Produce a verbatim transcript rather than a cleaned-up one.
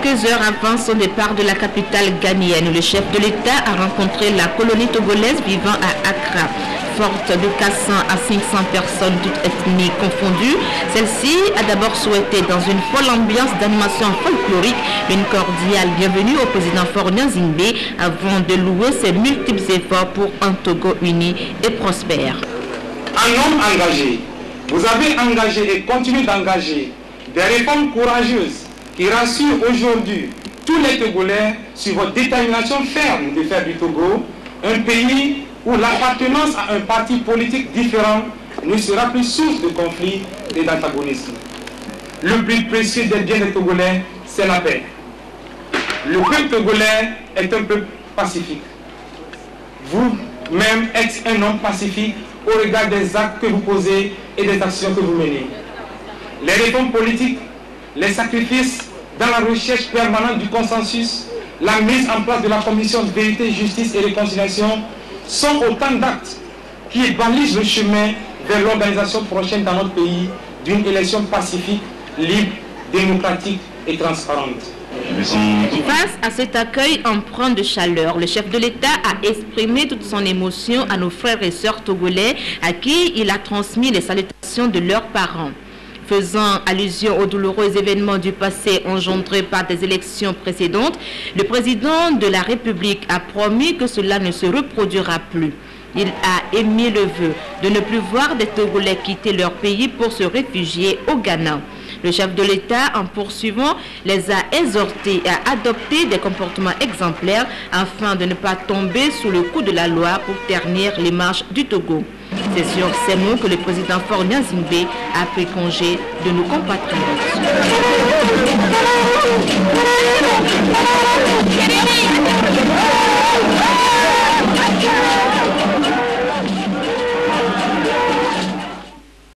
quelques heures avant son départ de la capitale ghanéenne, le chef de l'État a rencontré la colonie togolaise vivant à Accra. Forte de quatre cents à cinq cents personnes, toutes ethnies confondues, celle-ci a d'abord souhaité, dans une folle ambiance d'animation folklorique, une cordiale bienvenue au président Faure Gnassingbé avant de louer ses multiples efforts pour un Togo uni et prospère. Un homme engagé, vous avez engagé et continuez d'engager des réformes courageuses qui rassurent aujourd'hui tous les Togolais sur votre détermination ferme de faire du Togo un pays où l'appartenance à un parti politique différent ne sera plus source de conflits et d'antagonisme. Le plus précieux des biens des Togolais, c'est la paix. Le peuple togolais est un peuple pacifique. Vous-même êtes un homme pacifique au regard des actes que vous posez et des actions que vous menez. Les réformes politiques, les sacrifices dans la recherche permanente du consensus, la mise en place de la commission de vérité, justice et réconciliation sont autant d'actes qui balisent le chemin vers l'organisation prochaine dans notre pays d'une élection pacifique, libre, démocratique et transparente. Face à cet accueil empreint de chaleur, le chef de l'État a exprimé toute son émotion à nos frères et sœurs togolais à qui il a transmis les salutations de leurs parents. Faisant allusion aux douloureux événements du passé engendrés par des élections précédentes, le président de la République a promis que cela ne se reproduira plus. Il a émis le vœu de ne plus voir des Togolais quitter leur pays pour se réfugier au Ghana. Le chef de l'État, en poursuivant, les a exhortés à adopter des comportements exemplaires afin de ne pas tomber sous le coup de la loi pour ternir les marches du Togo. C'est sur ces mots que le président Faure Gnassingbé a pris congé de nos compatriotes.